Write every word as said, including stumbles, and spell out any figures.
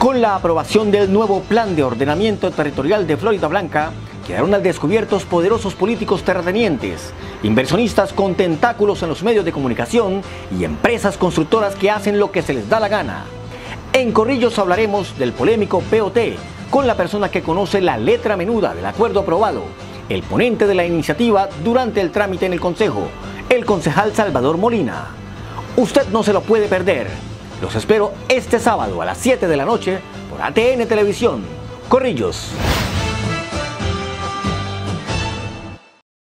Con la aprobación del nuevo Plan de Ordenamiento Territorial de Florida Blanca, quedaron al descubierto poderosos políticos terratenientes, inversionistas con tentáculos en los medios de comunicación y empresas constructoras que hacen lo que se les da la gana. En Corrillos hablaremos del polémico P O T, con la persona que conoce la letra menuda del acuerdo aprobado, el ponente de la iniciativa durante el trámite en el Consejo, el concejal Salvador Molina. Usted no se lo puede perder. Los espero este sábado a las siete de la noche por A T N Televisión. Corrillos.